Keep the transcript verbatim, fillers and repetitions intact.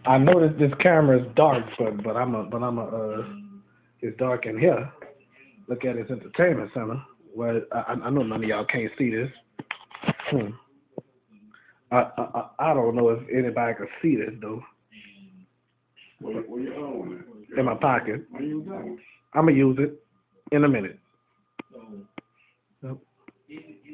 I know that this camera is dark, but but I'm a but I'm a uh, it's dark in here. Look at this entertainment center. Well, I, I know none of y'all can't see this. Hmm. I, I I I don't know if anybody can see this though. Where, where you own it? In my pocket. Where you going? I'm gonna use it in a minute. Yep.